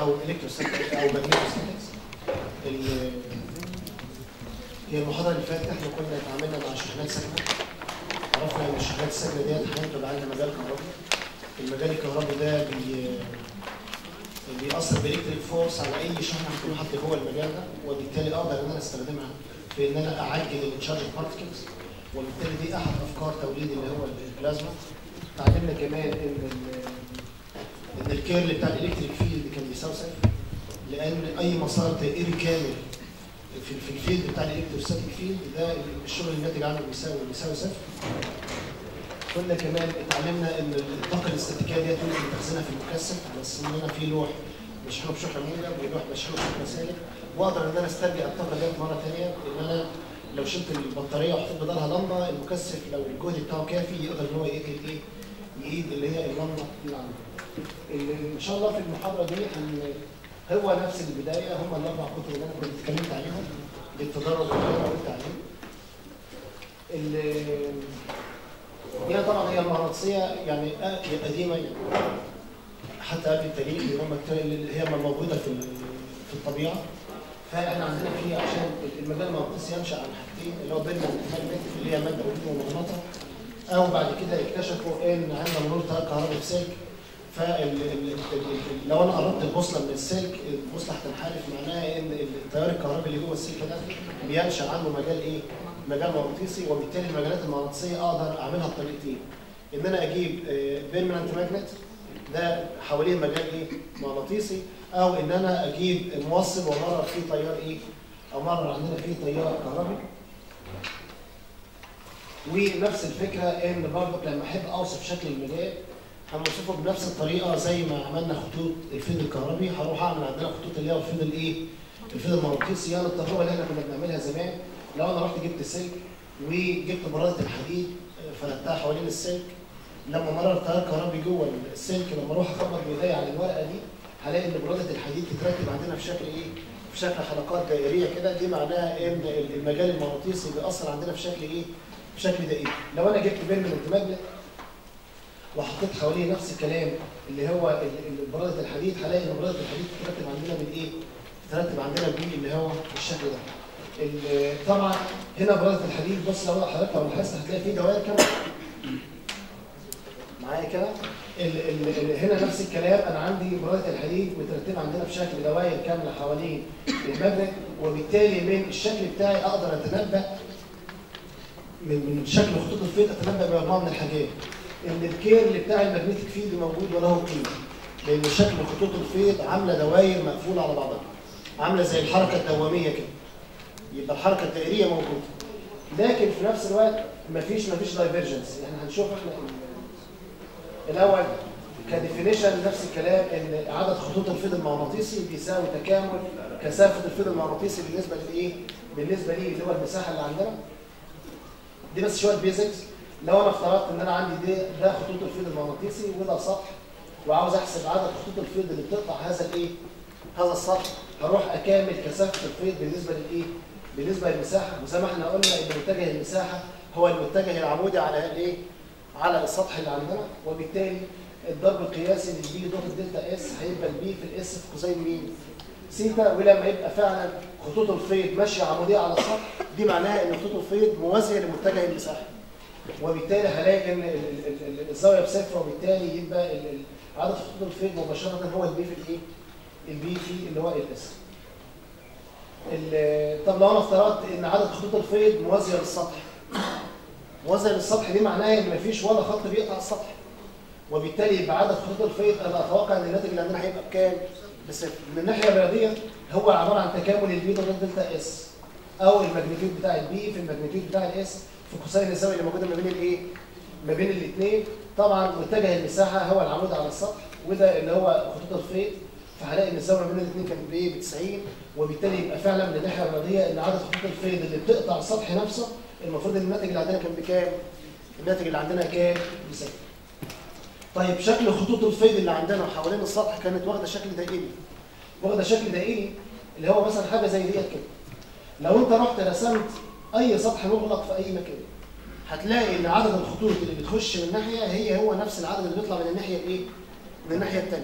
او الكتروستاتيك او ماجنيتوستاتيكس. هي المحاضره اللي فاتت احنا كنا اتعاملنا مع شحنات ساكنه، عرفنا ان الشحنات الساكنه ديت هتبقى عندها مجال كهربي. المجال الكهربي ده بيأثر بالكتريك فورس على اي شحنه هتكون حاطه جوه المجال ده، وبالتالي اقدر ان انا استخدمها في ان انا اعجل التشارج بارتكلز، وبالتالي دي احد افكار توليد اللي هو البلازما. اتعلمنا كمان ان الكيرل بتاع الالكتريك فيلد كان بيساوي صفر، لان اي مسار دائري كامل في الفيلد بتاع الالكتروستاتيك فيلد ده الشغل الناتج عنه بيساوي صفر. كنا كمان اتعلمنا ان الطاقه الاستاتيكيه دي ممكن تخزنها في المكثف، بس ان انا في لوح بشحنه بشحنه موجب ولوح بشحنه بشحنه سالب، واقدر ان انا استرجع الطاقه ديت مره ثانيه. ان انا لو شلت البطاريه وحطيت بدلها لمبه، المكثف لو الجهد بتاعه كافي يقدر ان هو يقيد اللي هي اللمبه اللي عنده. ان شاء الله في المحاضره دي هو نفس البدايه، هم الاربع كتب اللي انا كنت اتكلمت عليهم للتدرج والتعليم. هي طبعا هي المغناطيسيه يعني قديمه، يعني حتى قبل التاريخ اللي هي موجوده في الطبيعه. فاحنا عندنا فيها عشان المجال المغناطيسي ينشا عن حاجتين، اللي هو بيننا الماجنت اللي هي ماده ومغناطه، او بعد كده اكتشفوا ان عندنا مرور تيار كهربي في سلك. لو انا قربت البوصله من السلك، البوصله هتنحرف، معناها ان التيار الكهربي اللي جوه السلك ده بينشا عنه مجال مجال مغناطيسي، وبالتالي المجالات المغناطيسيه اقدر اعملها بطريقتين. ان انا اجيب بيرمننت ماجنت ده حواليه مجال مغناطيسي، او ان انا اجيب موصل ومرر فيه تيار امرر عندنا فيه تيار كهربي. ونفس الفكره ان برضه لما احب اوصف شكل المجال هنوصفه بنفس الطريقه زي ما عملنا خطوط الفيض الكهربي. هروح اعمل عندنا خطوط اللي هو الفيض المغناطيسي. يعني التجربه اللي احنا كنا بنعملها زمان، لو انا رحت جبت سلك وجبت براده الحديد فردتها حوالين السلك، لما مرر تيار كهربي جوه السلك، لما اروح اخبط بايديا على الورقه دي هلاقي ان براده الحديد تتركب عندنا في شكل في شكل حلقات دائريه كده. دي معناها ان المجال المغناطيسي بيأثر عندنا في شكل في شكل دائري. لو انا جبت بيرمننت ماجنت وحطيت حواليه نفس الكلام اللي هو براده الحديد، هلاقي ان براده الحديد تتركب عندنا تتركب عندنا اللي هو بالشكل ده. طبعا هنا براده الحديد، بص لو حضرتك لو لاحظت هتلاقي فيه دوائر كامله معايا كده. هنا نفس الكلام، انا عندي براده الحديد مترتبه عندنا في شكل دوائر كامله حوالين الماجنت، وبالتالي من الشكل بتاعي اقدر اتنبأ من شكل خطوط الفيض اتنبأ بمجموعه من الحاجات. ان الكيرل بتاع الماجنتيك فيلد موجود وله قيمه، لان شكل خطوط الفيض عامله دوائر مقفوله على بعضها، عامله زي الحركه الدواميه كده، يبقى الحركه الدائريه موجوده. لكن في نفس الوقت مفيش دايفرجنس. يعني هنشوف احنا الاول كديفينيشن نفس الكلام، ان عدد خطوط الفيض المغناطيسي بيساوي تكامل كثافه الفيض المغناطيسي بالنسبه ليه اللي هو المساحه اللي عندنا. دي بس شويه بيزكس. لو انا افترضت ان انا عندي ده خطوط الفيض المغناطيسي وده سطح، وعاوز احسب عدد خطوط الفيض اللي بتقطع هذا السطح، هروح اكامل كثافه الفيض بالنسبه للمساحه. وزي ما احنا قلنا ان متجه المساحه هو المتجه العمودي على السطح اللي عندنا، وبالتالي الضرب القياسي للبي دوت الدلتا اس هيبقى البي في الاس في قوسين سيتا. ولما يبقى فعلا خطوط الفيض ماشيه عموديه على السطح، دي معناها ان خطوط الفيض موازيه لمتجه المساحه، وبالتالي هلاقي ان الزاويه بصفر، وبالتالي يبقى عدد خطوط الفيض مباشره هو البي في البي في اللي هو الاس. طب لو انا افترضت ان عدد خطوط الفيض موازيه للسطح، دي معناها ان مفيش ولا خط بيقطع السطح، وبالتالي يبقى عدد خطوط الفيض انا اتوقع ان الناتج اللي عندنا هيبقى بكام؟ بصفر. من الناحيه الرياضيه هو عباره عن تكامل البي ضد دلتا اس، او الماجنتيود بتاع البي في الماجنتيود بتاع الاس في قوسين الزاويه اللي موجوده ما بين الاثنين. طبعا متجه المساحه هو العمود على السطح، وده اللي هو خطوط الفيض، فهلاقي ان الزاويه ما بين الاثنين كانت ب 90، وبالتالي يبقى فعلا من الناحيه الرياضيه ان عدد خطوط الفيض اللي بتقطع السطح نفسه المفروض ان الناتج اللي عندنا كان بكام؟ الناتج اللي عندنا كام؟ بصفر. طيب شكل خطوط الفيض اللي عندنا حوالين السطح كانت واخده شكل دائري، اللي هو مثلا حاجه زي ديت كده. لو انت رحت رسمت اي سطح مغلق في اي مكان، هتلاقي ان عدد الخطوط اللي بتخش من ناحيه هو نفس العدد اللي بيطلع من الناحيه من الناحيه الثانيه.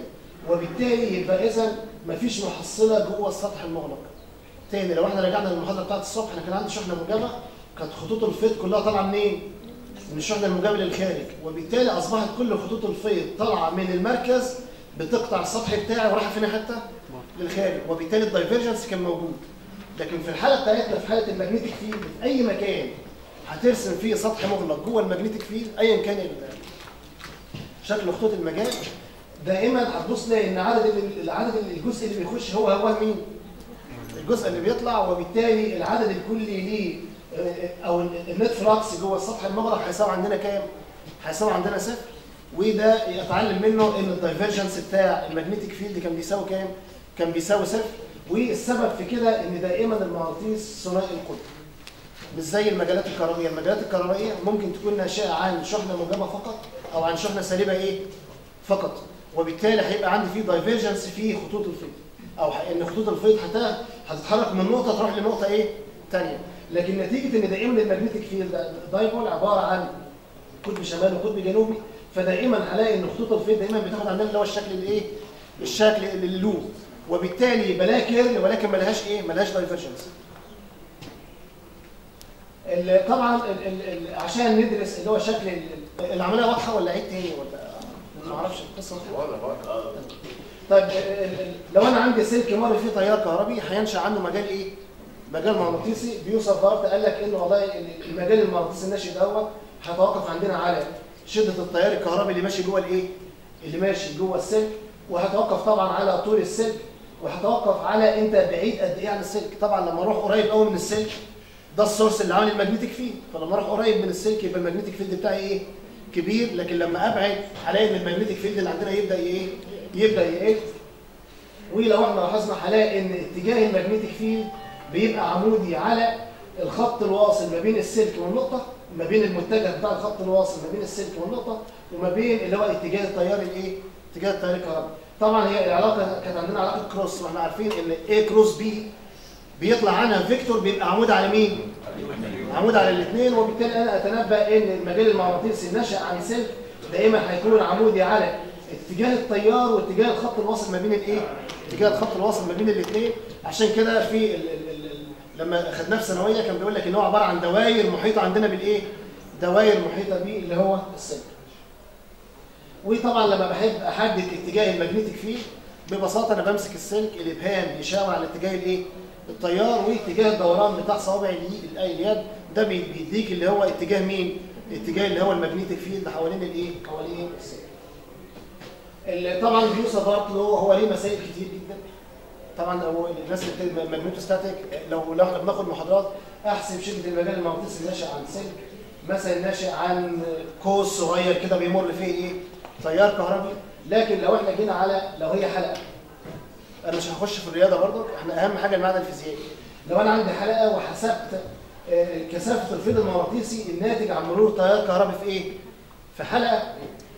وبالتالي يبقى اذا مفيش محصله جوه السطح المغلق. تاني لو احنا رجعنا للمحاضره بتاعت الصبح، انا كان عندي شحنه موجبه، كانت خطوط الفيض كلها طالعه منين؟ من الشحنه الموجبه للخارج، وبالتالي اصبحت كل خطوط الفيض طالعه من المركز بتقطع السطح بتاعي ورايحه فين حته؟ للخارج، وبالتالي الدايفرجنس كان موجود. لكن في الحاله بتاعتنا في حاله الماجنتيك فيلد في اي مكان هترسم فيه سطح مغلق جوه الماجنتيك فيلد ايا كان شكل خطوط المجال، دائما هتبص تلاقي ان عدد الجزء اللي بيخش هو مين؟ الجزء اللي بيطلع، وبالتالي العدد الكلي ليه او النت فلكس جوه السطح المغلق هيساوي عندنا كام؟ هيساوي عندنا صفر. وده يتعلم منه ان الدايفرجنس بتاع الماجنتيك فيلد كان بيساوي كام؟ كان بيساوي صفر. والسبب في كده ان دائما المغناطيس ثنائي القطب، مش زي المجالات الكهربائيه. المجالات الكهربائيه ممكن تكون ناشئه عن شحنه موجبه فقط او عن شحنه سالبه ايه؟ فقط، وبالتالي هيبقى عندي فيه دايفرجنس في خطوط الفيض، او ان خطوط الفيض هتتحرك من نقطه تروح لنقطه ايه؟ ثانيه. لكن نتيجه ان دائما الماجنتيك فيلد دايبول عباره عن قطب شمالي وقطب جنوبي، فدائما هلاقي ان خطوط الفيض دائما بتاخد عندنا اللي هو الشكل الايه؟ الشكل اللوب، وبالتالي بلا كيرل ولكن ملهاش ايه؟ ملهاش دايفرجنس. طبعا عشان ندرس اللي هو شكل العمليه واضحه ولا عيد تاني ولا ما اعرفش القصه واضحه؟ طيب لو انا عندي سلك مر فيه تيار كهربي هينشا عنه مجال ايه؟ مجال مغناطيسي. بيوصف ضرب قال لك انه والله المجال المغناطيسي الناشئ دوت هيتوقف عندنا على شده التيار الكهربي اللي ماشي جوه الايه؟ اللي ماشي جوه السلك، وهتوقف طبعا على طول السلك، وهتوقف على انت بعيد قد ايه عن السلك. طبعا لما اروح قريب قوي من السلك ده السورس اللي عامل الماجنتيك فيلد، فلما اروح قريب من السلك يبقى الماجنتيك فيلد بتاعي ايه؟ كبير. لكن لما ابعد هلاقي ان الماجنتيك فيلد اللي عندنا يبدا ايه؟ يبدا يقل. ولو احنا لاحظنا هلاقي ان اتجاه الماجنتيك فيلد بيبقى عمودي على الخط الواصل ما بين السلك والنقطه، ما بين المتجه بتاع الخط الواصل ما بين السلك والنقطه، وما بين اللي هو اتجاه التيار الايه؟ اتجاه التيار الكهربي. طبعا هي العلاقه كانت عندنا علاقه كروس، واحنا عارفين ان A كروس B بيطلع عنها فيكتور بيبقى عمود على مين؟ عمود على الاثنين. وبالتالي انا اتنبأ ان المجال المغناطيسي الناشئ عن سلك دائما هيكون عمودي على اتجاه التيار واتجاه الخط الواصل ما بين الايه؟ اتجاه الخط الواصل ما بين الاثنين. عشان كده في لما خدناه في ثانويه كان بيقول لك ان هو عباره عن دوائر محيطه عندنا بالايه؟ دوائر محيطه بيه اللي هو السلك. وطبعا لما بحب احدد اتجاه الماجنتيك فيلد ببساطه انا بمسك السلك، الابهام يشاور على اتجاه الايه؟ التيار، واتجاه الدوران بتاع صوابع اليد ده بيديك اللي هو اتجاه مين؟ اتجاه اللي هو الماجنتيك فيلد حوالين الايه؟ حوالين السلك. طبعا بيوصف برضه هو ليه مسائل كتير جدا. طبعا هو الناس اللي بتكلم ماجنتوستاتيك لو احنا بناخد محاضرات احسب شده المجال المغناطيسي الناشئ عن سلك، مثلا ناشئ عن قوس صغير كده بيمر فيه ايه؟ تيار كهربي. لكن لو احنا جينا على لو هي حلقه، انا مش هخش في الرياضه برضه، احنا اهم حاجه المعادله الفيزيائيه. لو انا عندي حلقه وحسبت كثافه الفيض المغناطيسي الناتج عن مرور تيار كهربي في ايه؟ في حلقه،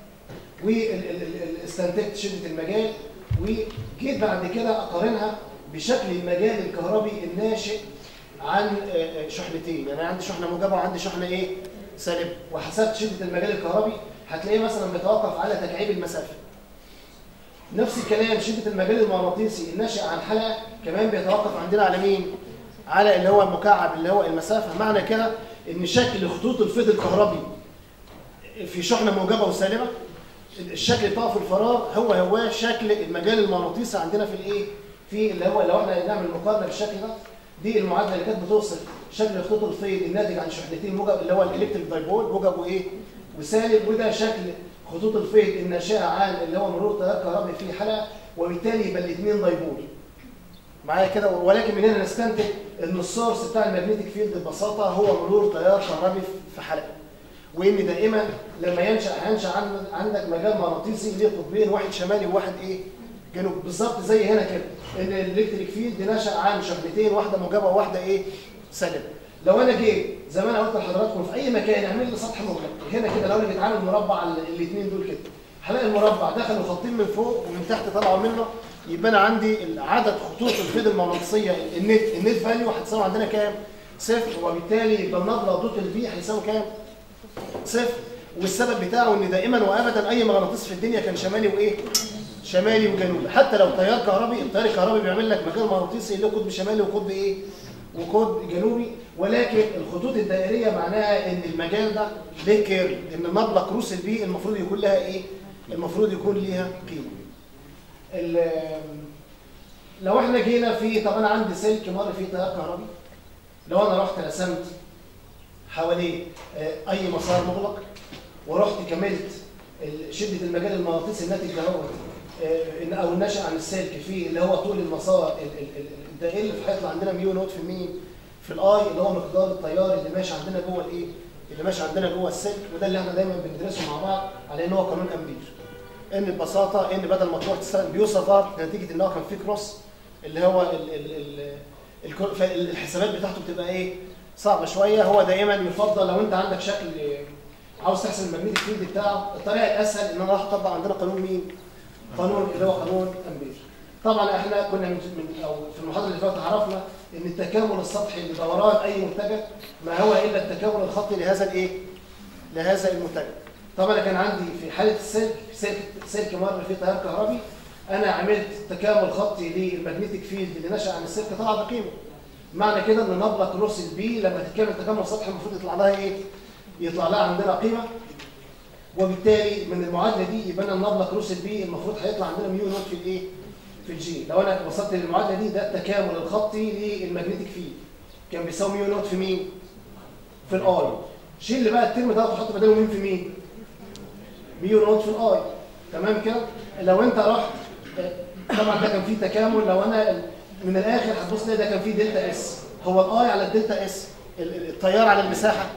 واستنتجت شده المجال، وجيت بعد كده اقارنها بشكل المجال الكهربي الناشئ عن شحنتين، يعني عندي شحنه موجبه وعندي شحنه ايه؟ سالبه، وحسبت شده المجال الكهربي هتلاقيه مثلا بيتوقف على تكعيب المسافه. نفس الكلام شده المجال المغناطيسي الناشئ عن حلقه كمان بيتوقف عندنا على مين؟ على اللي هو مكعب اللي هو المسافه. معنى كده ان شكل خطوط الفيض الكهربي في شحنه موجبه وسالبه الشكل بتاعه في الفراغ هو شكل المجال المغناطيسي عندنا في الايه؟ في اللي هو لو احنا نعمل مقارنه بالشكل ده، دي المعادله اللي كانت بتوصف شكل خطوط الفيض الناتج عن شحنتين موجب اللي هو الالكتريك دايبول موجب وايه؟ وسالب، وده شكل خطوط الفيض الناشئه عن اللي هو مرور تيار كهربي في حلقه، وبالتالي يبقى الاثنين دايبول معايا كده. ولكن من هنا نستنتج ان السورس بتاع الماجنتيك فيلد ببساطه هو مرور تيار كهربي في حلقه، وان دائما لما هينشا عندك مجال مغناطيسي ليه قطبين، واحد شمالي وواحد ايه؟ جنوب. بالظبط زي هنا كده ان الالكتريك فيلد نشا عن شحنتين، واحده موجبه وواحده ايه؟ سالبه. لو انا جيت زي ما انا قلت لحضراتكم في اي مكان اعمل لي سطح مغلق هنا كده، لو انا جيت عامل مربع الاثنين دول كده هلاقي المربع دخلوا خطين من فوق ومن تحت طلعوا منه، يبقى انا عندي عدد خطوط الفيض المغناطيسيه النت فاليو هتساوي عندنا كام؟ صفر، وبالتالي يبقى النبضه دوت الفي هيساوي كام؟ صفر. والسبب بتاعه ان دائما وابدا اي مغناطيس في الدنيا كان شمالي وايه؟ شمالي وجنوبي. حتى لو تيار كهربي، التيار الكهربي بيعمل لك مجال مغناطيسي له قطب شمالي وقطب ايه؟ وقطب جنوبي. ولكن الخطوط الدائريه معناها ان المجال ده ليه كيرل، ان المبلغ روس البي المفروض يكون لها ايه؟ المفروض يكون ليها قيمه. لو احنا جينا في، طب انا عندي سلك مر فيه تيار كهربي، لو انا رحت رسمت حواليه اي مسار مغلق ورحت كملت شده المجال المغناطيسي الناتج ده هو او الناشئ عن السلك في اللي هو طول المسار الدائري، فهيطلع عندنا ميو نوت في مين؟ في الاي، اللي هو مقدار التيار اللي ماشي عندنا جوه الايه؟ اللي ماشي عندنا جوه السلك. وده اللي احنا دايما بندرسه مع بعض على ان هو قانون امبير. ان ببساطه ان بدل ما تروح تستخدم بيوصفر نتيجه ان هو كان فيه كروس اللي هو الحسابات بتاعته بتبقى ايه؟ صعبه شويه. هو دائما يفضل لو انت عندك شكل عاوز تحسب الماجنتيك فيلد بتاعه، الطريقه الاسهل ان انا راح اطبق عندنا قانون مين؟ قانون اللي هو قانون امبير. طبعا احنا كنا او في المحاضره اللي فاتت عرفنا ان التكامل السطحي لدوران اي منتجع ما هو الا التكامل الخطي لهذا الايه؟ لهذا المنتجع. طبعا كان عندي في حاله سلك مر فيه تيار كهربي، انا عملت تكامل خطي للماجنتيك فيلد اللي نشأ عن السلك طلع بقيمه. معنى كده ان مبلغ روس البي لما تتكامل تكامل سطحي المفروض يطلع لها ايه؟ يطلع لها عندنا قيمه. وبالتالي من المعادله دي يبقى لنا مبلغ روس البي المفروض هيطلع عندنا ميو نوت في الايه؟ في الجي. لو انا وصلت للمعادله دي، ده التكامل الخطي للماجنتيك فيلد كان بيساوي ميو نوت في مين؟ في الاي. شيل اللي بقى الترم ده وحط بداله مين في مين؟ ميو نوت في الاي. تمام كده؟ لو انت رحت طبعا ده كان فيه تكامل، لو انا من الاخر هتبص تلاقي ده كان فيه دلتا اس، هو الاي على الدلتا اس، التيار على المساحه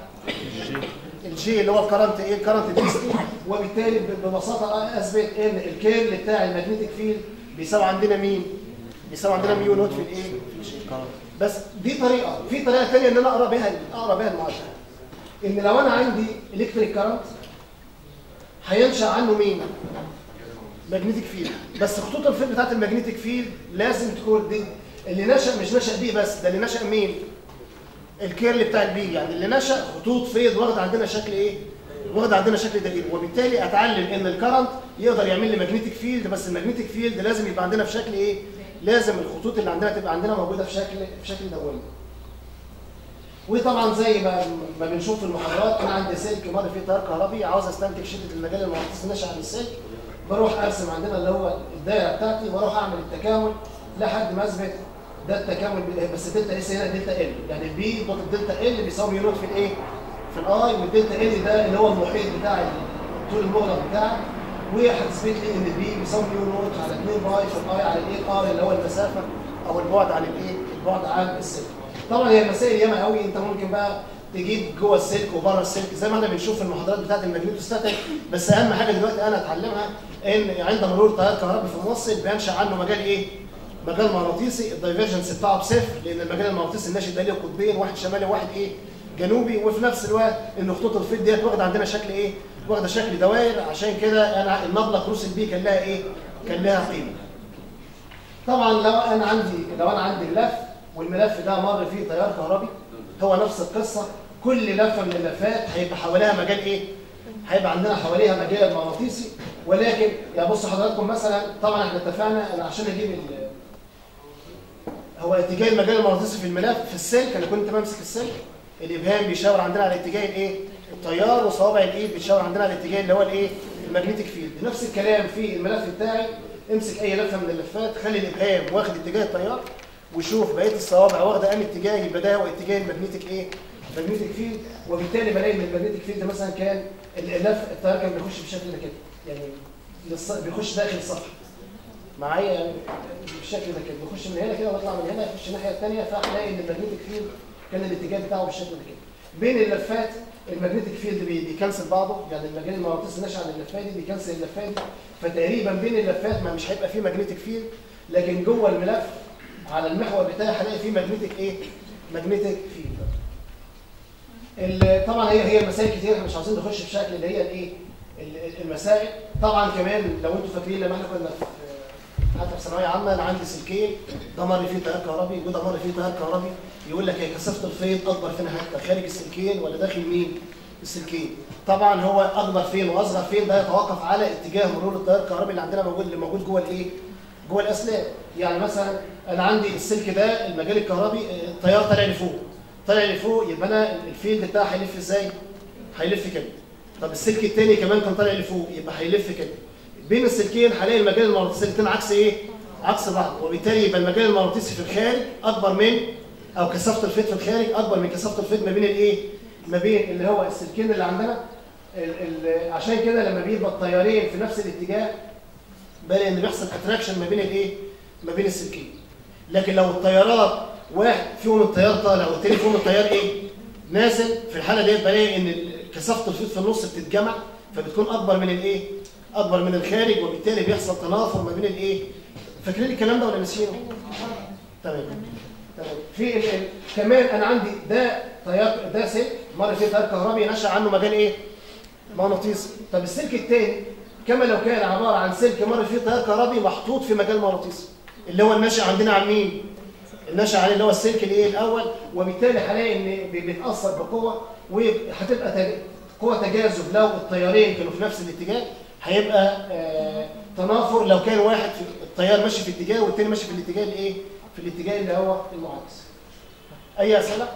الجي اللي هو الكرنت ايه؟ الكرنت ديستي. وبالتالي ببساطه اثبت ان الكيرل بتاع الماجنتيك فيلد بيساوي عندنا مين؟ بيساوي عندنا ميو نوت في الايه؟ في الجي. بس دي طريقه، في طريقه ثانيه ان انا اقرا بيها المعادله. ان لو انا عندي الكتريك كرنت هينشا عنه مين؟ ماجنتيك فيلد. بس خطوط الفيلد بتاعت الماجنتيك فيلد لازم تكون دي اللي نشا، مش نشا بي بس، ده اللي نشا مين؟ الكيرل بتاع البي. يعني اللي نشا خطوط فيض واخد عندنا شكل ايه؟ واخد عندنا شكل دائري. وبالتالي اتعلم ان الكرنت يقدر يعمل لي ماجنتيك فيلد، بس الماجنتيك فيلد لازم يبقى عندنا في شكل ايه؟ لازم الخطوط اللي عندنا تبقى عندنا موجوده في شكل دوري. وطبعا زي ما بنشوف في المحاضرات، انا عندي سلك مر فيه تيار كهربي، عاوز استنتج شده المجال المغناطيسي الناشئ عن السلك، بروح ارسم عندنا اللي هو الدايره بتاعتي واروح اعمل التكامل لحد ما اثبت ده التكامل. بس دلتا اس هنا دلتا ال، يعني البي دوت الدلتا ال بيساوي ميو نوت في الايه؟ في الاي. والدلتا ال ده اللي هو المحيط بتاع الطول المغلق بتاعك. وهتثبت لي ان البي بيساوي ميو نوت على 2 باي في الاي على الايه؟ ار اللي هو المسافه او البعد عن الايه؟ البعد عن السلك. طبعا هي المسائل ياما قوي، انت ممكن بقى تجيب جوه السلك وبره السلك زي ما احنا بنشوف في المحاضرات بتاعت الماجنتوستاتيك. بس اهم حاجه دلوقتي انا اتعلمها ان عند مرور تيار كهربي في موصل بينشا عنه مجال ايه؟ مجال مغناطيسي. الدايفرجنس بتاعه بصفر، لان المجال المغناطيسي الناشئ ده له قطبين، واحد شمالي وواحد ايه؟ جنوبي. وفي نفس الوقت ان خطوط الفيض ديت واخده عندنا شكل ايه؟ واخده شكل دوائر. عشان كده انا المبلغ روس البي كان لها ايه؟ كان لها قيمه. طبعا لو انا عندي ملف والملف ده مر فيه تيار كهربي، هو نفس القصه. كل لفه من اللفات هيبقى حواليها مجال ايه؟ هيبقى عندنا حواليها مجال مغناطيسي. ولكن يا بصوا حضراتكم مثلا، طبعا احنا اتفقنا انا عشان اجيب هو اتجاه المجال المغناطيسي في الملف في السلك، انا كنت بمسك السلك، الابهام بيشاور عندنا على اتجاه الايه؟ التيار، وصوابع الايد بتشاور عندنا على الاتجاه اللي هو الايه؟ الماجنتيك فيلد. نفس الكلام في الملف بتاعي، امسك اي لفه من اللفات، خلي الابهام واخد اتجاه التيار، وشوف بقيه الصوابع واخده انهي اتجاه، يبقى ده هو اتجاه الماجنتيك ايه؟ الماجنتيك فيلد. وبالتالي بلاقي ان الماجنتيك فيلد مثلا كان التيار كان بيخش بالشكل ده كده، يعني بيخش داخل الصفحه معايا، يعني بالشكل ده كده، بيخش من هنا كده ويطلع من هنا يخش الناحيه الثانيه. فهتلاقي ان الماجنتيك فيلد كان الاتجاه بتاعه بالشكل ده كده. بين اللفات الماجنتيك فيلد بيكنسل بعضه، يعني المجال المغناطيسي الناشئ عن اللفات دي بيكنسل اللفات دي، فتقريبا بين اللفات ما مش هيبقى فيه ماجنتيك فيلد. لكن جوه الملف على المحور بتاعي هلاقي فيه ماجنتيك ايه؟ ماجنتيك فيلد. طبعا هي مسائل كتير، احنا مش عاوزين نخش في شكل اللي هي الايه؟ المسائل. طبعا كمان لو انتم فاكرين لما احنا كنا حتى في ثانويه عامه، انا عندي سلكين، ده مر فيه تيار كهربي وده مر فيه تيار كهربي، يقول لك هي كثافه الفيض اكبر فين حته؟ خارج السلكين ولا داخل مين؟ السلكين. طبعا هو اكبر فين واصغر فين ده يتوقف على اتجاه مرور التيار الكهربي اللي عندنا موجود جوه الايه؟ جوه الاسلاك. يعني مثلا انا عندي السلك ده المجال الكهربي التيار طالع لفوق. طالع لفوق يبقى انا الفيلد بتاعه هيلف ازاي؟ هيلف كده. طب السلك الثاني كمان كان طالع لفوق يبقى هيلف كده. بين السلكين هلاقي المجال المغناطيسي الاثنين عكس ايه؟ عكس بعض، وبالتالي يبقى المجال المغناطيسي في الخارج اكبر من او كثافه الفيض في الخارج اكبر من كثافه الفيض ما بين الايه؟ ما بين اللي هو السلكين اللي عندنا. عشان كده لما بيبقى التيارين في نفس الاتجاه بلاقي ان بيحصل اتراكشن ما بين الايه؟ ما بين السلكين. لكن لو التيارات واحد فيهم التيار طالع والتاني فيهم التيار ايه؟ نازل، في الحاله ديت بلاقي ان كثافه الفيض في النص بتتجمع فبتكون اكبر من الايه؟ اكبر من الخارج، وبالتالي بيحصل تنافر ما بين الايه؟ فاكرين الكلام ده ولا ناسيينه؟ تمام. في كمان انا عندي ده تيار، ده سلك مر فيه تيار كهربي نشا عنه مجال ايه؟ مغناطيسي. طب السلك الثاني كما لو كان عباره عن سلك مر فيه تيار كهربي محطوط في مجال مغناطيسي اللي هو الناشئ عندنا عن مين؟ الناشئ عليه اللي هو السلك الايه؟ الاول، وبالتالي هلاقي ان بيتاثر بقوه، وهتبقى قوه تجاذب لو التيارين كانوا في نفس الاتجاه، هيبقى تنافر لو كان واحد في التيار ماشي في اتجاه والثاني ماشي في الاتجاه الايه؟ في الاتجاه اللي هو المعاكس. اي اسئله؟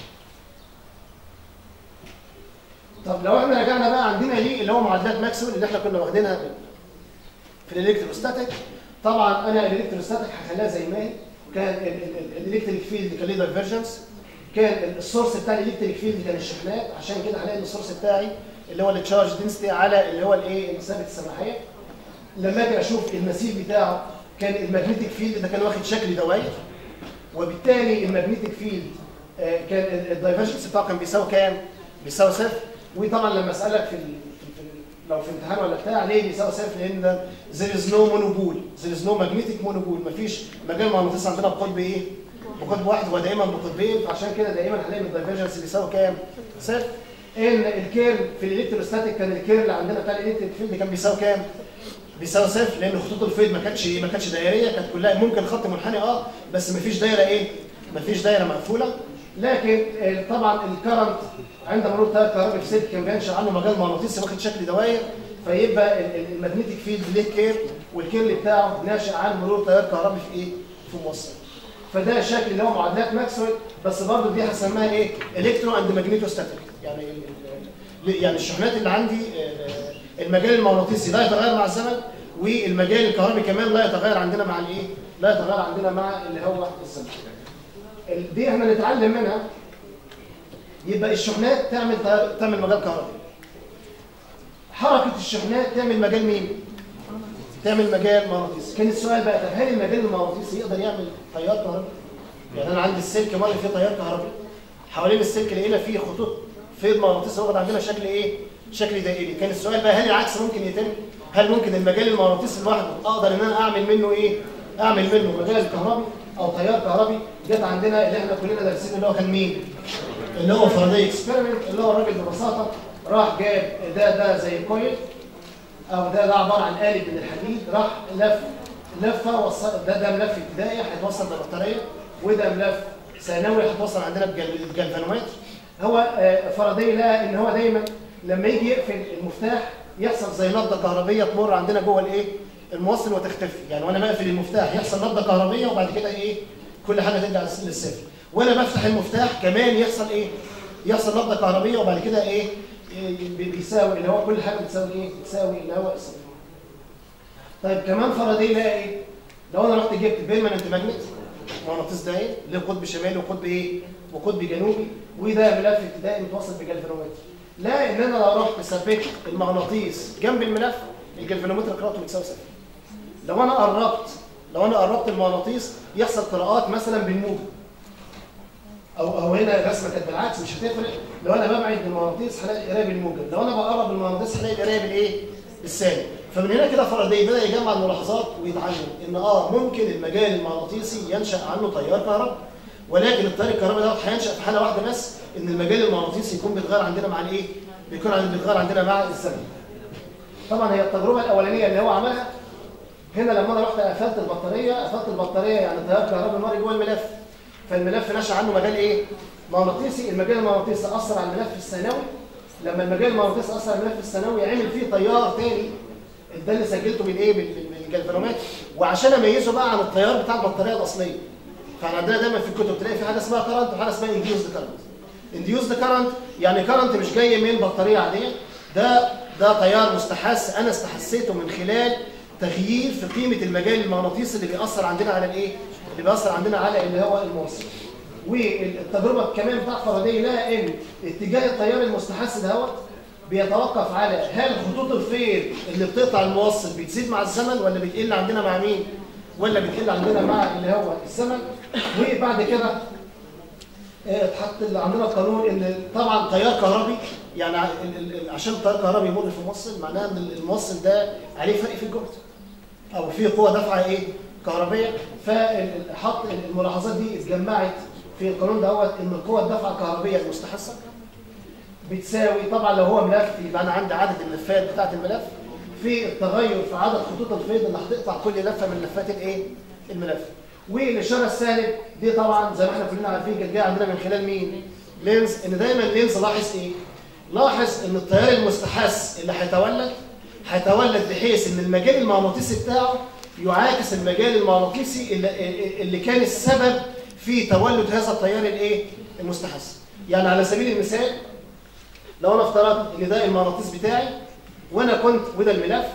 طب لو احنا رجعنا بقى عندنا ليه اللي هو معادلات ماكسويل اللي احنا كنا واخدينها في الالكتروستاتيك. طبعا انا الالكتروستاتيك هخليها زي ما هي. كان الالكتريك فيلد كان ليه دايفرجنس، كان السورس بتاع الالكتريك فيلد كان الشحنات، عشان كده هلاقي السورس بتاعي اللي هو التشارج دنسيتي على اللي هو الايه؟ ثابت السماحيه. لما اجي اشوف المسير بتاعه كان الماجنتيك فيلد ده كان واخد شكل دوائر، وبالتالي الماجنتيك فيلد كان الدايفرجنس بتاعه كان بيساوي كام؟ بيساوي صفر. وطبعا لما اسالك لو في امتحان ولا بتاع ليه بيساوي صفر؟ لان ده there is no monopole، there is no magnetic monopole، مفيش مجال مغناطيسي عندنا بقطب ايه؟ بقطب واحد، هو دايما بقطبين، فعشان كده دايما هنلاقي الدايفرجنس بيساوي كام؟ صفر. ان الكيرل في الالكتروستاتيك كان الكيرل اللي عندنا بتاع الالكتريك فيلد كان بيساوي كام؟ بيساوي صفر، لان خطوط الفيض ما كانتش دائريه، كانت كلها ممكن خط منحني بس ما فيش دايره ايه؟ ما فيش دايره مقفوله. لكن طبعا الكرنت عند مرور تيار كهربي في سلك كان بينشا عنه مجال مغناطيسي واخد شكل دوائر، فيبقى الماجنتيك فيلد ليه كير، والكيرل بتاعه ناشئ عن مرور تيار كهربي في ايه؟ في موصل. فده الشكل اللي هو معادلات ماكسويل، بس برضه دي هسميها ايه؟ الكترو اند ماجنيتوستاتيك. يعني الشحنات اللي عندي المجال المغناطيسي لا يتغير مع الزمن، والمجال الكهربي كمان لا يتغير عندنا مع الايه؟ لا يتغير عندنا مع اللي هو الزمن. دي احنا نتعلم منها. يبقى الشحنات تعمل مجال كهربي. حركه الشحنات تعمل مجال مين؟ تعمل مجال مغناطيسي. كان السؤال بقى، طب هل المجال المغناطيسي يقدر يعمل تيار كهربي؟ يعني انا عندي السلك مر فيه تيار كهربي، حوالين السلك لقينا فيه خطوط فيض مغناطيسي واخد عندنا شكل ايه؟ شكل دائري. كان السؤال بقى، هل العكس ممكن يتم؟ هل ممكن المجال المغناطيسي لوحده اقدر ان انا اعمل منه ايه؟ اعمل منه مجال كهربي او تيار كهربي؟ جت عندنا اللي احنا كلنا دارسينه اللي هو كان مين؟ اللي هو فاراداي اكسبيرمنت، اللي هو الراجل ببساطه راح جاب ده زي كويل، او ده عباره عن قالب من الحديد، راح لفه وصل ده ملف ابتدائي هيتوصل ببطاريه، وده ملف ثانوي هيتوصل عندنا بجلفانومتر. هو فاراداي لقى ان هو دايما لما يجي يقفل المفتاح يحصل زي نبضه كهربيه تمر عندنا جوه الايه؟ الموصل وتختفي. يعني وانا بقفل المفتاح يحصل نبضه كهربيه وبعد كده ايه؟ كل حاجه ترجع للصفر. وانا بفتح المفتاح كمان يحصل ايه؟ يحصل نبضه كهربيه وبعد كده ايه؟ بيساوي اللي هو كل حاجه بتساوي ايه؟ بتساوي اللي هو الصفر. طيب كمان فاراداي لقى ايه؟ لو انا رحت جبت بيرمننت ماجنت مغناطيس داير له قطب شمالي وقطب ايه؟ وقطب جنوبي، وده ملف ابتدائي متوصل بجلفانومتر. لا ان انا لو رحت ثبت المغناطيس جنب الملف الجلفانومتر قراءته بتساوي صفر. لو انا قربت المغناطيس يحصل قراءات مثلا بالموجب، او هنا الرسمه كانت بالعكس مش هتفرق. لو انا ببعد المغناطيس هلاقي القرايه بالموجب، لو انا بقرب المغناطيس هلاقي القرايه بالايه؟ بالسالب. فمن هنا كده فاراداي بدا يجمع الملاحظات ويتعلم ان ممكن المجال المغناطيسي ينشا عنه تيار كهربي، ولكن التيار الكهربي ده هينشا في حاله واحده بس، ان المجال المغناطيسي يكون بيتغير عندنا مع الايه؟ بيتغير عندنا مع الزمن. طبعا هي التجربه الاولانيه اللي هو عملها هنا لما انا رحت قفلت البطاريه يعني تيار كهربي مر جوه الملف، فالملف نشا عنه مجال ايه؟ مغناطيسي. المجال المغناطيسي اثر على الملف الثانوي لما المجال المغناطيسي اثر على الملف الثانوي عمل فيه تيار تاني، ده اللي سجلته بالجلفانومات، وعشان اميزه بقى عن التيار بتاع البطاريه الاصليه. فاحنا عندنا دايما في الكتب تلاقي في حاجه اسمها كرنت وحاجه اسمها انديوزد كرنت. انديوزد كرنت يعني كرنت مش جاي من بطاريه عاديه، ده تيار مستحث انا استحسيته من خلال تغيير في قيمه المجال المغناطيسي اللي بيأثر عندنا على الايه؟ اللي بيأثر عندنا على اللي هو الموصل. والتجربه كمان بتاعت فاراداي لقى ان اتجاه التيار المستحث دوت بيتوقف على هل خطوط الفيض اللي بتقطع الموصل بتزيد مع الزمن ولا بتقل عندنا مع مين؟ ولا بتقل عندنا مع اللي هو الزمن. وبعد كده اتحط عندنا قانون ان طبعا تيار كهربي، يعني عشان تيار كهربي يمر في موصل معناه ان الموصل ده عليه فرق في الجهد او فيه قوه دفعه ايه؟ كهربيه. فحط الملاحظات دي اتجمعت في القانون دوت ان القوه الدفعه الكهربيه المستحثه بتساوي، طبعا لو هو ملف يبقى انا عندي عدد الملفات بتاعت الملف في التغير في عدد خطوط الفيض اللي هتقطع كل لفه من لفات الايه؟ الملف. والاشاره السالب دي طبعا زي ما احنا كلنا عارفين كانت جايه عندنا من خلال مين؟ لينز. ان دايما لينز لاحظ ايه؟ لاحظ ان التيار المستحث اللي هيتولد بحيث ان المجال المغناطيسي بتاعه يعاكس المجال المغناطيسي اللي كان السبب في تولد هذا التيار الايه؟ المستحث. يعني على سبيل المثال لو انا افترضت ان ده المغناطيس بتاعي وانا كنت وده الملف،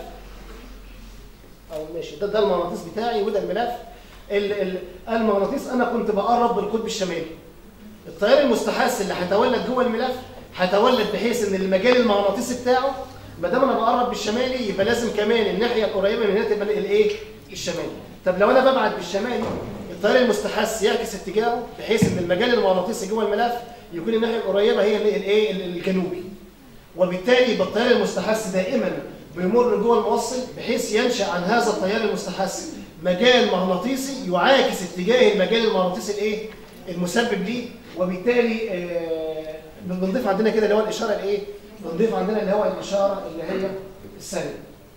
او ماشي ده المغناطيس بتاعي وده الملف. المغناطيس انا كنت بقرب بالقطب الشمالي. التيار المستحث اللي هيتولد جوه الملف هيتولد بحيث ان المجال المغناطيسي بتاعه ما دام انا بقرب بالشمالي يبقى لازم كمان الناحيه القريبه من هنا تبقى الايه؟ الشمالي. طب لو انا ببعد بالشمالي التيار المستحث يعكس اتجاهه بحيث ان المجال المغناطيسي جوه الملف يكون الناحيه القريبه هي الايه؟ الجنوبي. وبالتالي يبقى التيار المستحث دائما بيمر جوه الموصل بحيث ينشا عن هذا التيار المستحث مجال مغناطيسي يعاكس اتجاه المجال المغناطيسي الايه؟ المسبب ليه. وبالتالي بنضيف عندنا كده اللي هو الاشاره الايه؟ بنضيف عندنا اللي هو الاشاره اللي هي السالبه.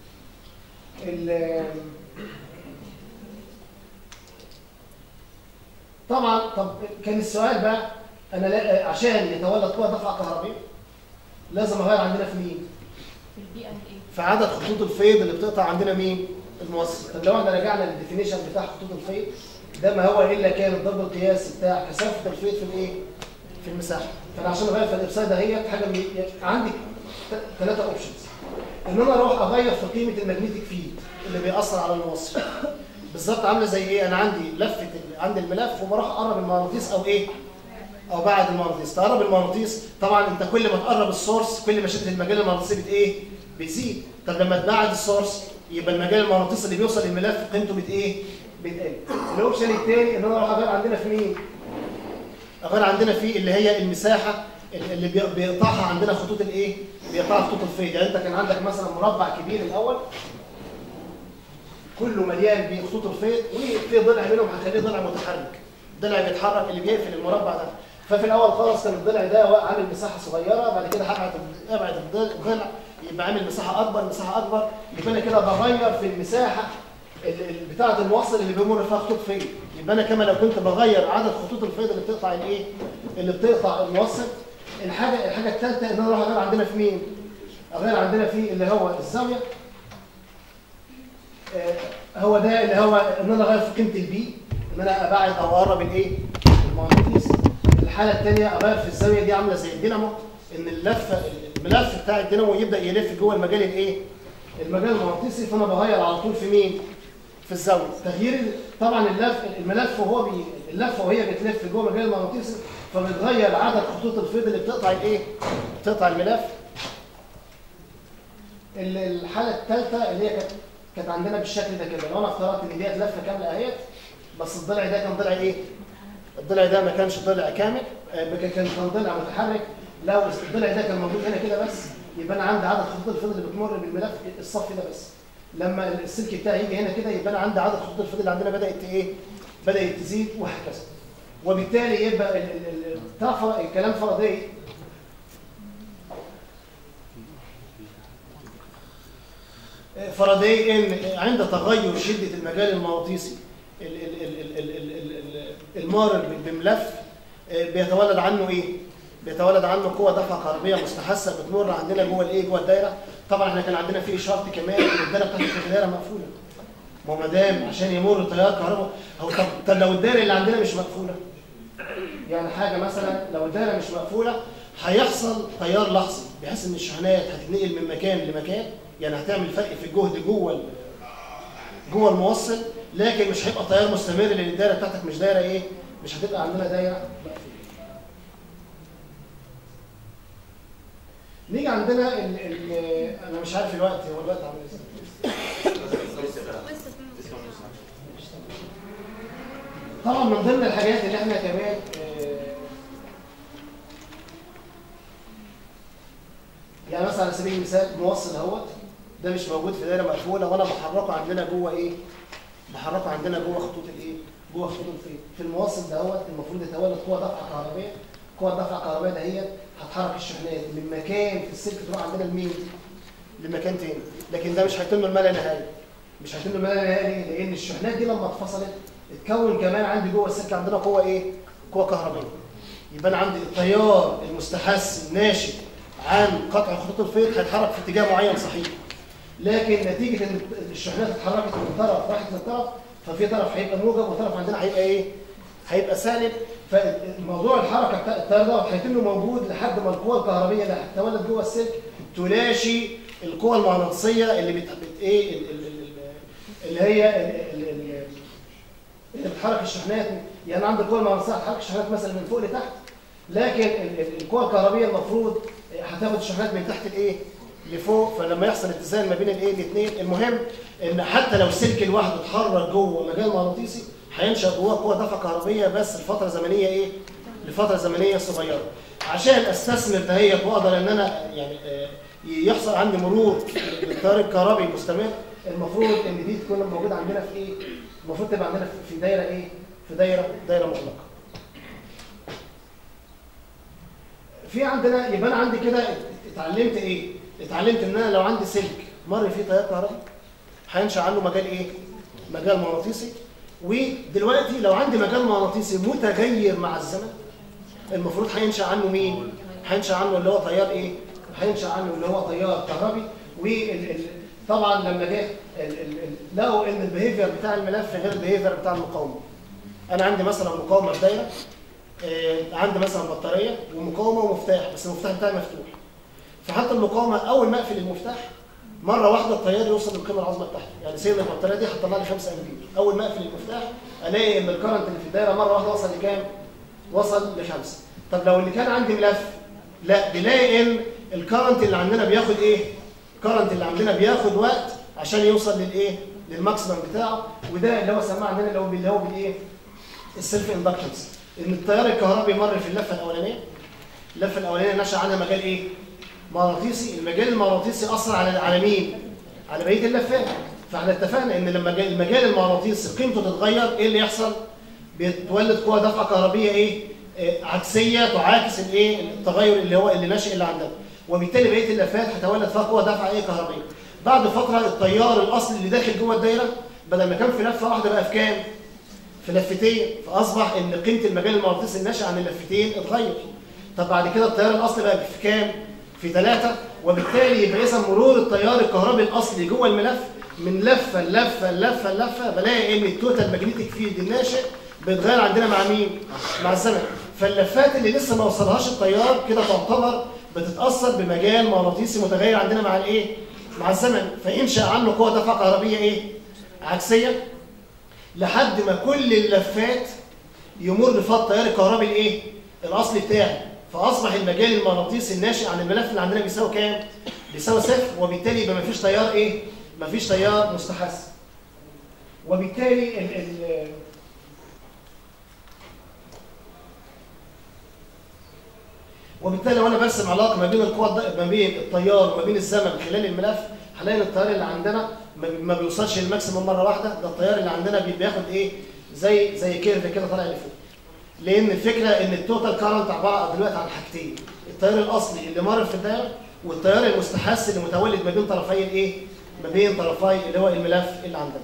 طبعا كان السؤال بقى انا عشان يتولد قوه دفعه كهربيه لازم اغير عندنا في مين؟ في البيئه الايه؟ في عدد خطوط الفيض اللي بتقطع عندنا مين؟ الموصل. طب لو احنا رجعنا للديفينيشن بتاع خطوط الفيض ده ما هو الا كان الضرب القياسي بتاع كثافه الفيض في الايه؟ في المساحه. فانا عشان اغير في الابسايد دهيت حاجه عندي 3 اوبشنز. ان انا اروح اغير في قيمه الماجنتيك فيلد اللي بيأثر على الموصل. بالظبط عامله زي ايه؟ انا عندي الملف وبروح اقرب المغناطيس او ايه؟ او بعد المغناطيس. تقرب المغناطيس طبعا انت كل ما تقرب السورس كل ما شده المجال المغناطيسي ايه؟ بتزيد. طب لما تبعد السورس يبقى المجال المغناطيسي اللي بيوصل للملف قيمته ايه؟ بتقل. الاوبشن الثاني ان انا اروح اغير عندنا في مين؟ اغير عندنا في اللي هي المساحه اللي بيقطعها عندنا خطوط الايه؟ بيقطعها خطوط الفيض. يعني انت كان عندك مثلا مربع كبير الاول كله مليان بخطوط الفيض وفي ضلع منهم هخليه ضلع متحرك. ضلع بيتحرك اللي بيقفل المربع ده. ففي الاول خالص كان الضلع ده عامل مساحه صغيره، بعد كده ابعد الضلع يبقى عامل مساحه اكبر، يبقى انا كده بغير في المساحه بتاعه الموصل اللي بيمر فيها خطوط فيض. يبقى انا كمان لو كنت بغير عدد خطوط الفيض اللي بتقطع الايه؟ اللي بتقطع الموصل. الحاجه الثالثه ان انا اروح اغير عندنا في مين؟ اغير عندنا في اللي هو الزاويه. هو ده اللي هو ان انا اغير في قيمه البي، ان انا ابعد او اقرب الايه؟ المغناطيس. الحاله الثانيه اغير في الزاويه دي عامله زي الدينامو، ان الملف بتاع الدينامو يبدا يلف جوه المجال الايه؟ المجال المغناطيسي. فانا بغير على طول في مين؟ في الزاويه. تغيير طبعا الملف وهي بتلف جوه المجال المغناطيسي فبتغير عدد خطوط الفيض اللي بتقطع الايه؟ بتقطع الملف. الحاله الثالثه اللي هي كانت عندنا بالشكل ده كده. لو انا افترضت ان ديت لفه كامله اهيت بس الضلع ده كان ضلع ايه؟ الضلع ده ما كانش ضلع كامل، كان ضلع متحرك. لو الضلع ده كان موجود هنا كده بس يبقى انا عندي عدد خطوط الفيض اللي بتمر بالملف الصفي ده بس. لما السلك بتاعي يجي هنا كده يبقى انا عندي عدد خطوط الفيض اللي عندنا بدات تزيد وهكذا. وبالتالي يبقى الكلام فاراداي ان عند تغير شده المجال المغناطيسي المارر بملف بيتولد عنه ايه؟ بيتولد عنه قوه دفع كهربيه مستحثه بتمر عندنا جوه الايه؟ جوه الدايره. طبعا احنا كان عندنا في شرط كمان ان الدايره بتاعتك في دايره مقفوله. ما دام عشان يمر تيار كهرباء هو طب لو الدايره اللي عندنا مش مقفوله، يعني حاجه مثلا لو الدايره مش مقفوله هيحصل تيار لحظي بحيث ان الشحنات هتتنقل من مكان لمكان، يعني هتعمل فرق في الجهد جوه الموصل، لكن مش هيبقى تيار مستمر لان الدايره بتاعتك مش دايره ايه؟ مش هتبقى عندنا دايره مقفوله. نيجي عندنا انا مش عارف الوقت، هو الوقت عامل ازاي؟ طبعا من ضمن الحاجات اللي احنا كمان يعني مثلا على سبيل المثال موصل اهوت ده مش موجود في دايره مقفوله وانا بحركه عندنا جوه ايه؟ بحركه عندنا جوه خطوط الايه؟ جوه خطوط الفيض. في الموصل دهوت المفروض يتولد قوه دفع كهربائيه. قوه دفع كهربائيه دهيت هتحرك الشحنات من مكان في السلك تروح عندنا لمين؟ لمكان تاني، لكن ده مش هيتم الملا نهائي. مش هيتم الملا نهائي لان الشحنات دي لما اتفصلت اتكون كمان عندي جوه السلك عندنا قوه ايه؟ قوه كهربائيه. يبقى انا عندي التيار المستحث الناشئ عن قطع خطوط الفيض هيتحرك في اتجاه معين صحيح. لكن نتيجه ان الشحنات اتحركت من طرف راحت للطرف، ففي طرف هيبقى موجب وطرف عندنا هيبقى ايه؟ هيبقى سالب. فالموضوع الحركه بتاع التيار ده هيتم موجود لحد ما القوه الكهربائيه اللي هتتولد جوه السلك تلاشي القوه المغناطيسيه اللي ايه؟ اللي هي اللي بتحرك الشحنات. يعني عند القوه المغناطيسيه هتحرك الشحنات مثلا من فوق لتحت، لكن القوه الكهربائيه المفروض هتاخد الشحنات من تحت الايه؟ لفوق. فلما يحصل اتزان ما بين الايه؟ الاثنين، المهم ان حتى لو السلك لوحده اتحرك جوه مجال مغناطيسي هينشا جواه قوه دفع كهربائيه بس لفتره زمنيه ايه؟ لفتره زمنيه صغيره. عشان استثمر دهيت واقدر ان انا يعني يحصل عندي مرور بالتيار الكهربي المستمر، المفروض ان دي تكون موجوده عندنا في ايه؟ المفروض تبقى عندنا في دايره ايه؟ في دايره مغلقه. في عندنا يبقى انا عندي كده اتعلمت ايه؟ اتعلمت ان انا لو عندي سلك مر فيه تيار كهربي هينشا عنه مجال ايه؟ مجال مغناطيسي. ودلوقتي لو عندي مجال مغناطيسي متغير مع الزمن المفروض هينشا عنه مين؟ هينشا عنه اللي هو تيار ايه؟ هينشا عنه اللي هو تيار كهربي. وطبعا لما جه لقوا ان البيهيفير بتاع الملف غير البيهيفير بتاع المقاومه. انا عندي مثلا مقاومه في دايره، عندي مثلا بطاريه ومقاومه ومفتاح، بس المفتاح بتاعي مفتوح. فحتى المقاومه اول ما اقفل المفتاح مره واحده التيار يوصل للقيمه العظمى بتاعته. يعني سير البطاريه دي هتطلع لي 5 امبير، اول ما اقفل المفتاح الاقي ان الكرنت اللي في الدايره مره واحده وصل لكام؟ وصل ل5. طب لو اللي كان عندي ملف، لا، بنلاقي ان الكرنت اللي عندنا بياخد ايه؟ الكرنت اللي عندنا بياخد وقت عشان يوصل للايه؟ للماكسيمم بتاعه. وده اللي هو سماه عندنا اللي هو بالايه؟ السيلف اندكتنس. ان التيار الكهربي مر في اللفه الاولانيه. اللفه الاولانيه نشا عنها مجال ايه؟ مغناطيسي. المجال المغناطيسي اثر على مين؟ على بقيه اللفات. فاحنا اتفقنا ان لما المجال المغناطيسي قيمته تتغير ايه اللي يحصل؟ بيتولد قوه دفع كهربيه ايه؟ عكسيه تعاكس الايه؟ التغير اللي هو اللي ناشئ اللي عندنا. وبالتالي بقيه اللفات هتولد فيها قوه دفع ايه؟ كهربيه. بعد فتره التيار الاصلي اللي داخل جوه الدايره بدل ما كان في لفه واحده بقى في كام؟ في لفتين. فاصبح ان قيمه المجال المغناطيسي الناشئ عن اللفتين اتغير. طب بعد كده التيار الاصلي بقى في كام؟ في 3. وبالتالي يبقى اذا مرور التيار الكهربي الاصلي جوه الملف من لفه لفه بلاقي ان التوتال ماجنتيك فيلد الناشئ بيتغير عندنا مع مين؟ مع الزمن. فاللفات اللي لسه ما وصلهاش التيار كده تعتبر بتتاثر بمجال مغناطيسي متغير عندنا مع الايه؟ مع الزمن. فينشا عنه قوه دفع كهربيه ايه؟ عكسيه لحد ما كل اللفات يمر فيها التيار الكهربي الايه؟ الاصلي بتاعي. فاصبح المجال المغناطيسي الناشئ عن الملف اللي عندنا بيساوي كام؟ بيساوي 0. وبالتالي يبقى مفيش تيار ايه؟ مفيش تيار مستحث. وبالتالي وبالتالي لو انا برسم علاقه ما بين القوى ما بين التيار وما بين الزمن خلال الملف هنلاقي ان التيار اللي عندنا ما بيوصلش للماكسيمم مره واحده. ده التيار اللي عندنا بياخد ايه؟ زي كيرف كده طالع لفوق. لان الفكره ان التوتال كارنت عباره دلوقتي عن حاجتين: التيار الاصلي اللي مر في الدايره والتيار المستحث اللي متولد ما بين طرفي الايه؟ ما بين طرفي اللي هو الملف اللي عندنا.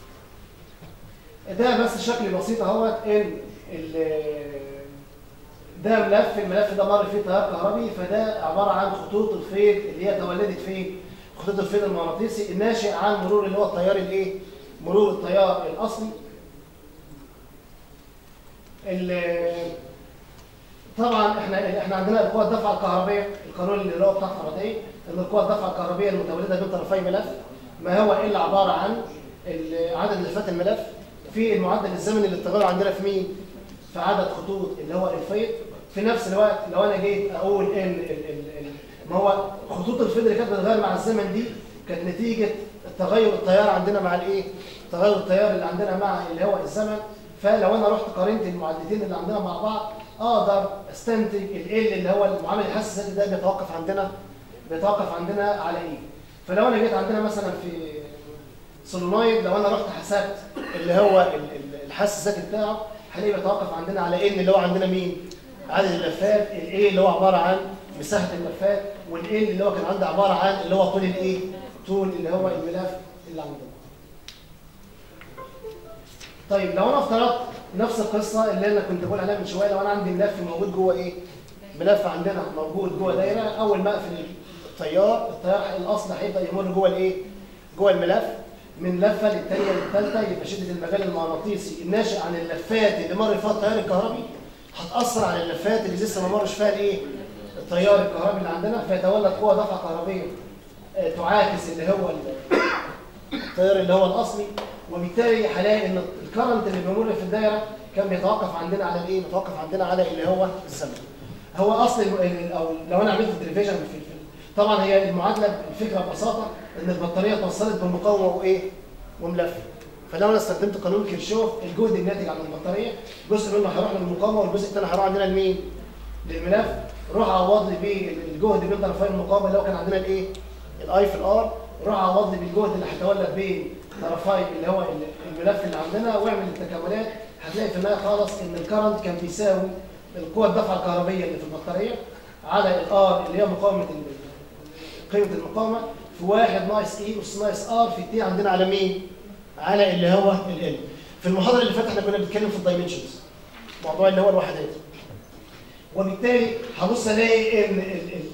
ده بس شكل بسيط اهوت ان ده ملف، الملف ده مر فيه تيار كهربي، فده عباره عن خطوط الفيض اللي هي تولدت فيه خطوط الفيض المغناطيسي الناشئ عن مرور اللي هو التيار الايه؟ مرور التيار الاصلي. طبعا احنا عندنا القوى الدفعه الكهربيه، القانون اللي هو بتاع فاراداي، ان القوى الدفعه الكهربيه المتولده بين طرفي ملف ما هو الا عباره عن عدد لفات الملف في المعدل الزمني للتغير عندنا في مين؟ في عدد خطوط اللي هو الفيض. في نفس الوقت لو انا جيت اقول ان ما هو خطوط الفيض اللي كانت بتتغير مع الزمن دي كانت نتيجه تغير التيار عندنا مع الايه؟ تغير التيار اللي عندنا مع اللي هو الزمن. فلو انا رحت قارنت المعدتين اللي عندنا مع بعض اقدر استنتج ال اللي هو المعامل الحاسس الذاتي ده بيتوقف عندنا على ايه؟ فلو انا جيت عندنا مثلا في سولونويد، لو انا رحت حسبت اللي هو الحاسس الذاتي بتاعه هلاقيه بيتوقف عندنا على ان اللي هو عندنا مين؟ عدد اللفات، الايه اللي هو عباره عن مساحه اللفات، والايه اللي هو كان عندي عباره عن اللي هو طول الايه؟ طول اللي هو الملف اللي عندنا. طيب لو انا افترضت نفس القصه اللي انا كنت بقول عليها من شويه، لو انا عندي ملف موجود جوه ايه؟ ملف عندنا موجود جوه دايره، اول ما اقفل التيار الاصل هيبدا يمر جوه الايه؟ جوه الملف من لفه للثانيه للثالثه، يبقى شده المجال المغناطيسي الناشئ عن اللفات اللي مر فيها التيار الكهربي هتاثر على اللفات اللي لسه ما مرش فيها الايه؟ التيار الكهربي اللي عندنا، فيتولد قوه دفعه كهربيه تعاكس اللي هو التيار اللي هو الاصلي، وبالتالي هلاقي ان الكرنت اللي بيمر في الدايره كان بيتوقف عندنا على الايه؟ بيتوقف عندنا على اللي هو الزمن. هو اصل او لو انا عملت الدريفيجن في طبعا هي المعادله الفكره ببساطه ان البطاريه توصلت بمقاومه وايه؟ وملف. فلو انا استخدمت قانون كيرشوف، الجهد الناتج عن البطاريه جزء منه هيروح للمقاومه والجزء الثاني هيروح عندنا لمين؟ للملف. روح عوض لي بالجهد بين طرفي المقاومه اللي هو كان عندنا الايه؟ الاي في الار، روح عوض لي بالجهد اللي هيتولد بين طرفي اللي هو الملف اللي عندنا، واعمل التكاملات، هتلاقي في النهايه خالص ان الكرنت كان بيساوي القوه الدفعه الكهربيه اللي في البطاريه على الار اللي هي مقاومه قيمه المقاومه في 1 ناقص اي اس ناقص ار في تي عندنا على مين؟ على اللي هو ال. في المحاضره اللي فاتت احنا كنا بنتكلم في الدايمنشنز، موضوع اللي هو الوحدات. وبالتالي هبص الاقي ان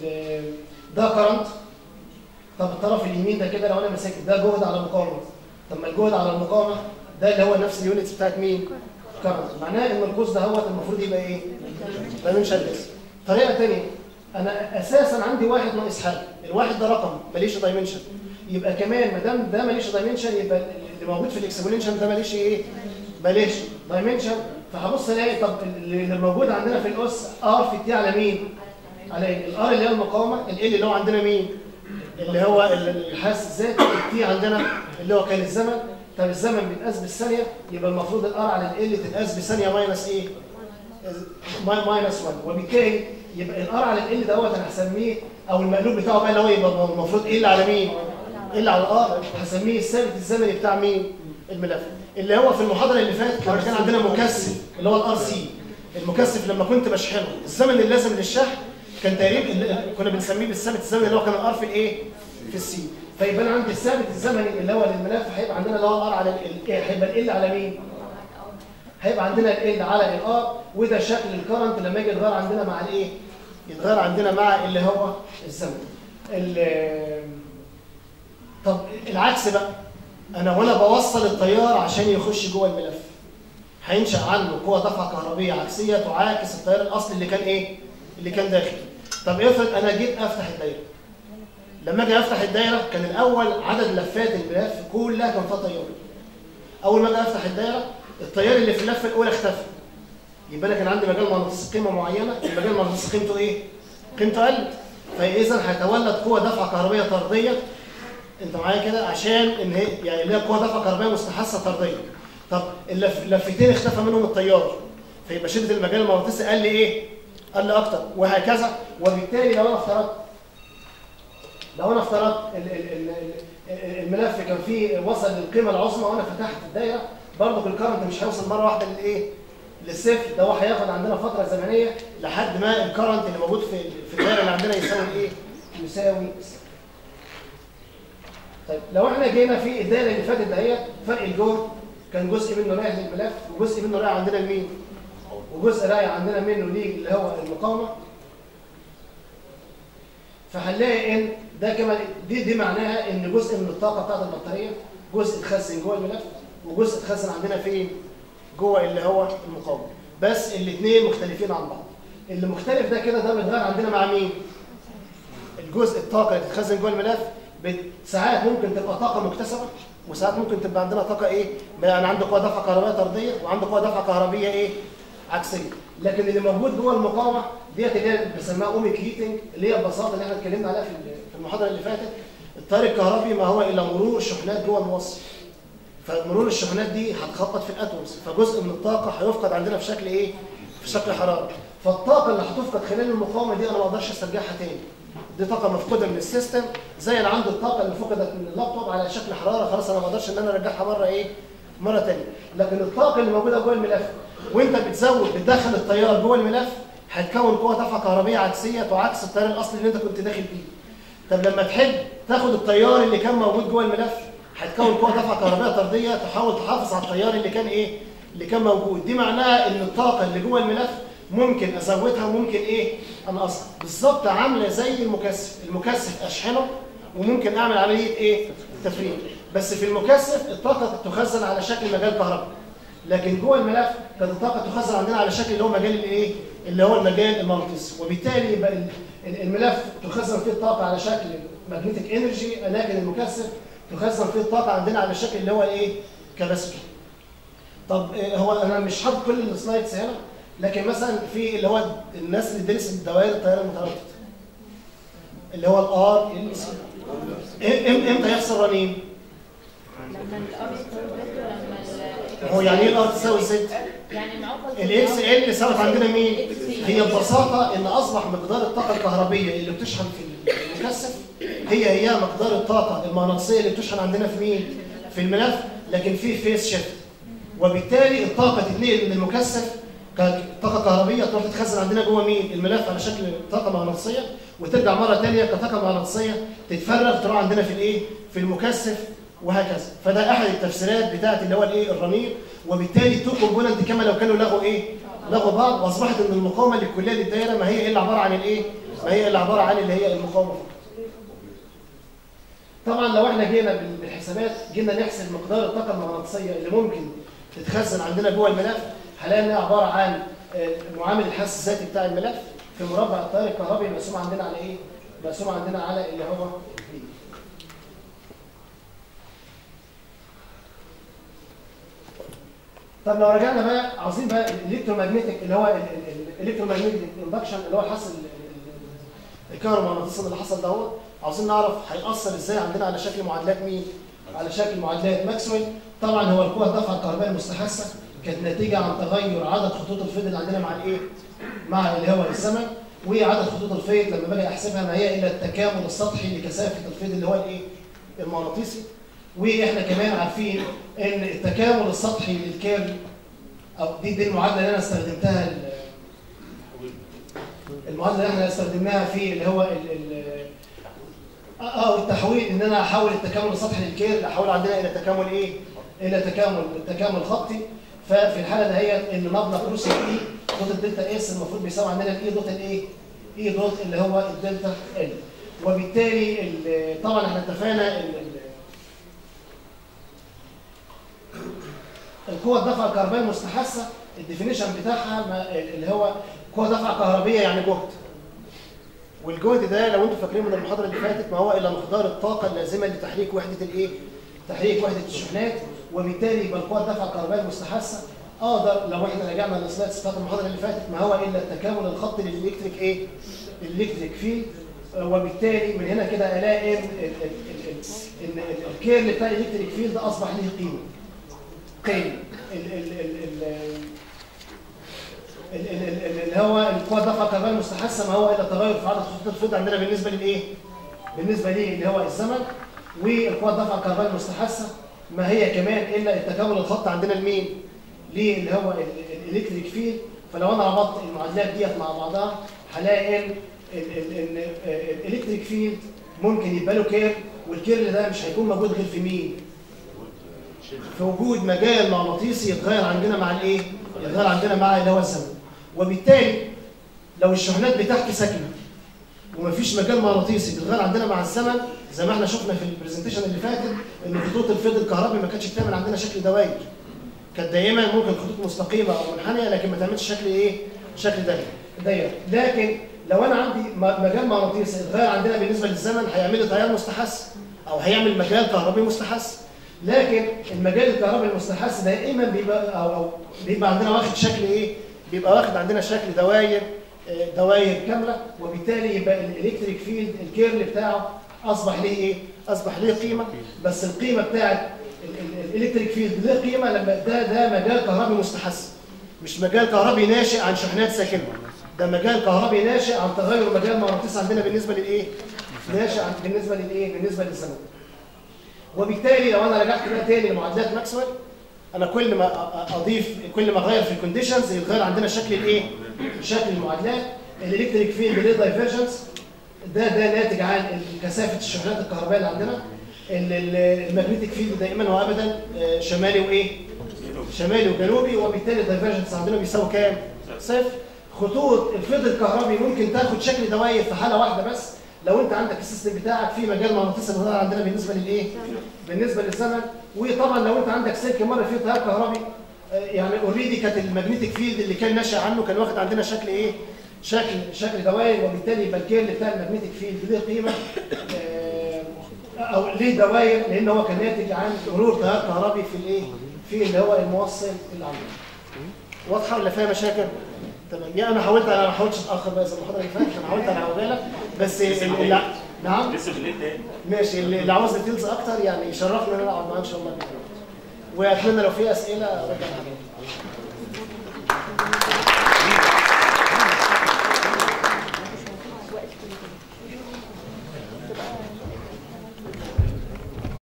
ده كرنت. طب الطرف اليمين ده كده لو انا ماسك ده جهد على مقاومه، طب ما الجهد على المقاومه ده اللي هو نفس اليونتس بتاعت مين؟ كرنت. معناه ان القوس ده هو المفروض يبقى ايه؟ دايمنشن بس. طريقه ثانيه، انا اساسا عندي 1 ناقص حاجه، الواحد ده رقم ماليش دايمنشن، يبقى كمان ما دام ده ماليش دايمنشن يبقى اللي موجود في الاكسبوننشال ده ماليش ايه؟ ماليش دايمنشن. فهبص الاقي طب اللي موجود عندنا في الاس ار في تي على مين؟ على الار اللي هي المقاومه، ال اللي هو عندنا مين؟ اللي هو الحاسس الذاتي، التي عندنا اللي هو كان الزمن. طب الزمن بيتقاس بالثانيه، يبقى المفروض الار على ال تتقاس بثانيه ماينس ايه؟ ماينس 1، وبالتالي يبقى الار على ال دوت انا هسميه او المقلوب بتاعه بقى اللي هو يبقى المفروض ال على مين؟ ال على الار، هسميه الثابت الزمني بتاع مين؟ الملف. اللي هو في المحاضره اللي فاتت لما كان عندنا مكثف اللي هو الار سي، المكثف لما كنت بشحنه الزمن اللازم للشحن كان تقريبا كنا بنسميه بالثابت الزمني اللي هو كان الار في الايه؟ في السي. فيبقى انا عندي الثابت الزمني اللي هو للملف هيبقى عندنا اللي هو الار على هيبقى ال على مين؟ هيبقى عندنا ال على الار، وده شكل الكرنت لما يجي يتغير عندنا مع الايه؟ يتغير عندنا مع اللي هو الزمن. طب العكس بقى، انا وانا بوصل التيار عشان يخش جوه الملف هينشأ عنه قوه دفعه كهربيه عكسيه تعاكس التيار الاصلي اللي كان ايه؟ اللي كان داخل. طب افرض انا جيت افتح الدايره، لما اجي افتح الدايره كان الاول عدد لفات الملف كلها كان فيها تيار. اول ما اجي افتح الدايره التيار اللي في اللفه الاولى اختفى، يبقى انا كان عندي مجال مغناطيسي قيمه معينه، المجال المغناطيسي قيمته ايه؟ قيمته قلت، فاذا هيتولد قوه دفعه كهربيه طرديه. انت معايا كده؟ عشان ان هي يعني اللي هي قوه دفعه كهربائيه مستحثه طرديه. طب اللفتين اختفى منهم التيار، فيبقى شده المجال المغناطيسي قل ايه؟ قل اكتر، وهكذا. وبالتالي لو انا افترضت الملف كان فيه وصل للقيمه العظمى وانا فتحت الدايره، برضه الكرنت مش هيوصل مره واحده للايه؟ للصفر، ده هو هياخد عندنا فتره زمنيه لحد ما الكرنت اللي موجود في الدايره اللي عندنا يساوي ايه؟ يساوي صفر. طيب لو احنا جينا في الدايره اللي فاتت دهيت، فرق الجهد كان جزء منه رايح للملف وجزء منه رايح عندنا لمين؟ وجزء رايح عندنا منه ليه اللي هو المقاومه. فهنلاقي ان ده كمان دي معناها ان جزء من الطاقه بتاعت البطاريه جزء اتخزن جوه الملف وجزء اتخزن عندنا فين؟ جوه اللي هو المقاومه. بس الاثنين مختلفين عن بعض. اللي مختلف ده كده ده بيتغير عندنا مع مين؟ الجزء الطاقه اللي بتتخزن جوه الملف ساعات ممكن تبقى طاقه مكتسبه وساعات ممكن تبقى عندنا طاقه ايه؟ يعني عنده قوه دفع كهربائيه طرديه وعنده قوه دفع كهربيه ايه؟ عكسيه. لكن اللي موجود جوه المقاومه ديت اللي هي بنسميها اوميك هيتنج اللي هي البساطه اللي احنا اتكلمنا عليها في المحاضره اللي فاتت. التيار الكهربي ما هو الا مرور الشحنات جوه الموصل. فمرور الشحنات دي هتخبط في الاتومز، فجزء من الطاقه هيفقد عندنا في شكل ايه؟ في شكل حراره. فالطاقه اللي هتفقد خلال المقاومه دي انا ما اقدرش استرجعها تاني. دي طاقه مفقوده من السيستم زي اللي عنده الطاقه اللي فقدت من اللابتوب على شكل حراره، خلاص انا ما اقدرش ان انا ارجعها مره ايه؟ مره ثانيه. لكن الطاقه اللي موجوده جوه الملف وانت بتدخل التيار جوه الملف هتكون قوه دفع كهربيه عكسيه تعكس التيار الاصلي اللي انت كنت داخل بيه. طب لما تحب تاخد التيار اللي كان موجود جوه الملف هتكون قوه دفع كهربائيه طرديه تحاول تحافظ على التيار اللي كان ايه؟ اللي كان موجود. دي معناها ان الطاقه اللي جوه الملف ممكن ازودها وممكن ايه؟ انقصها. بالظبط عامله زي المكثف، المكثف اشحنه وممكن اعمل عمليه ايه؟ تفريغ. بس في المكثف الطاقه تخزن على شكل مجال كهربي. لكن جوه الملف كانت الطاقه تخزن عندنا على شكل اللي هو مجال الايه؟ اللي هو المجال المغناطيسي، وبالتالي يبقى الملف تخزن فيه الطاقه على شكل ماجنتيك انرجي، لكن المكثف تخزن فيه الطاقه عندنا على الشكل اللي هو الايه؟ كباسيتور. طب هو انا مش حاطط كل السلايدز هنا، لكن مثلا في اللي هو الناس اللي درست دوائر التيار المتردد اللي هو الار ال سي امتى يحصل رنين؟ لما الار هو يعني ايه الار تساوي زد؟ يعني معقد الاكس ال ساوت عندنا مين؟ هي ببساطه ان اصبح مقدار الطاقه الكهربيه اللي بتشحن في المكثف هي مقدار الطاقه المغناطيسيه اللي بتشحن عندنا في مين؟ في الملف، لكن في فيس شيفت. وبالتالي الطاقه تتنقل من المكثف كطاقه كهربيه تروح تتخزن عندنا جوه مين؟ الملف على شكل طاقه مغناطيسيه وترجع مره ثانيه كطاقه مغناطيسيه تتفرغ تروح عندنا في الايه؟ في المكثف وهكذا. فده احد التفسيرات بتاعت اللي هو الايه؟ الرنين. وبالتالي التو كومبوننت كما لو كانوا لغوا ايه؟ لغوا بعض، واصبحت ان المقاومه للكليه للدايره ما هي الا عباره عن الايه؟ ما هي الا عباره عن اللي هي المقاومه فقط. طبعا لو احنا جينا بالحسابات جينا نحسب مقدار الطاقه المغناطيسيه اللي ممكن تتخزن عندنا جوه الملف هنلاقي انها عباره عن معامل الحث الذاتي بتاع الملف في مربع التيار الكهربي مقسوم عندنا على ايه؟ مقسوم عندنا على اللي هو بي. طب لو رجعنا بقى عاوزين بقى الالكترومagnetic اللي هو الالكترومagnetic اندكشن اللي هو حصل الكهرومغناطيسي اللي حصل ده عاوزين نعرف هيأثر ازاي عندنا على شكل معادلات مين؟ على شكل معادلات ماكسويل. طبعا هو القوه الدفع الكهربائيه المستحثه كانت نتيجه عن تغير عدد خطوط الفيض اللي عندنا مع الايه؟ مع اللي هو الزمن. وعدد خطوط الفيض لما باجي احسبها ما هي الا التكامل السطحي لكثافه الفيض اللي هو الايه؟ المغناطيسي. واحنا كمان عارفين ان التكامل السطحي للكيرل او دي المعادله اللي انا استخدمتها المعادله اللي احنا استخدمناها في اللي هو التحويل ان انا احول التكامل السطحي للكيرل احول عندنا الى تكامل ايه؟ الى تكامل خطي. ففي الحاله دهيت ان مبلغ كروس الاي دوت الدلتا اس المفروض بيساوي عندنا الاي دوت الايه؟ اي دوت اللي هو الدلتا ال. وبالتالي طبعا احنا اتفقنا القوة الدفع الكهربائية المستحثة الديفينيشن بتاعها اللي هو قوة دفع كهربية يعني جهد. والجهد ده لو انتم فاكرين من المحاضرة اللي فاتت ما هو الا مقدار الطاقة اللازمة لتحريك وحدة الايه؟ تحريك وحدة الشحنات. وبالتالي يبقى القوة الدفع الكهربائية المستحثة اقدر لو احنا رجعنا للسلايدز بتاعت المحاضرة اللي فاتت ما هو الا التكامل الخطي للالكتريك ايه؟ الالكتريك فيلد. وبالتالي من هنا كده الاقي ان الكيرل بتاع الالكتريك فيلد اصبح له قيمة. اللي هو القوة الدفع الكهربائية المستحثة ما هو الا تغير في عدد خطوط الفيض عندنا بالنسبة للايه؟ بالنسبة ليه اللي هو الزمن. والقوة الدفع الكهربائية المستحثة ما هي كمان الا التكامل الخط عندنا لمين؟ ليه اللي هو الالكتريك فيلد. فلو انا ربطت المعادلات ديت مع بعضها هلاقي ان الالكتريك فيلد ممكن يبقى له كيرل، والكيرل ده مش هيكون موجود غير في مين؟ في وجود مجال مغناطيسي يتغير عندنا مع الايه؟ يتغير عندنا مع اللي هو الزمن. وبالتالي لو الشحنات بتاعتي ساكنه ومفيش مجال مغناطيسي بيتغير عندنا مع الزمن، زي ما احنا شفنا في البرزنتيشن اللي فاتت ان خطوط الفيض الكهربي ما كانتش بتعمل عندنا شكل دوائر، كانت دايما ممكن خطوط مستقيمه او منحنيه لكن ما تعملش شكل ايه؟ شكل داير. لكن لو انا عندي مجال مغناطيسي اتغير عندنا بالنسبه للزمن هيعمل لي تيار مستحث او هيعمل مجال كهربي مستحث. لكن المجال الكهربي المستحث دائما بيبقى عندنا واخد شكل ايه؟ بيبقى واخد عندنا شكل دوائر كامله، وبالتالي يبقى الالكتريك فيلد الكيرل بتاعه اصبح ليه ايه؟ اصبح ليه قيمه، بس القيمه بتاعت الالكتريك فيلد ليه قيمه لما ده مجال كهربي مستحث، مش مجال كهربي ناشئ عن شحنات ساكنه، ده مجال كهربي ناشئ عن تغير مجال مغناطيسي عندنا بالنسبه للايه؟ ناشئ بالنسبه للايه؟ بالنسبه للزمن. وبالتالي لو انا رجعت بقى تاني لمعادلات ماكسويل، انا كل ما اغير في الكونديشنز يتغير عندنا شكل الايه؟ شكل المعادلات. الالكتريك فيلد ليه دايفرجنس، ده ناتج عن كثافه الشحنات الكهربائيه اللي عندنا. المagnetic فيلد دائما وابدا شمالي وايه؟ شمالي وجنوبي، وبالتالي الدايفرجنس عندنا بيساوي كام؟ صفر. خطوط الفيض الكهربي ممكن تاخد شكل دوائر في حاله واحده بس، لو انت عندك السيستم بتاعك في مجال مغناطيسي بيظهر عندنا بالنسبه للايه؟ بالنسبه للزمن. وطبعا لو انت عندك سلك مر فيه تيار كهربي، يعني اوريدي كانت المagnetic فيلد اللي كان ناشئ عنه كان واخد عندنا شكل ايه؟ شكل دوائر، وبالتالي يبقى الكيرل بتاع المagnetic فيلد ليه قيمه او ليه دوائر، لان هو كان ناتج عن مرور تيار كهربي في الايه؟ في اللي هو الموصل اللي عندنا. واضحه ولا فيها مشاكل؟ تمام. يعني انا ما حاولتش اتاخر بقى زي المحاضره اللي فاتت، انا حاولت على عجاله بس نعم لسه بالليل تاني ماشي. اللي عاوز ديتيلز اكتر يعني يشرفنا ان انا اقعد معاه ان شاء الله. واتمنى لو في اسئله ارد عليها.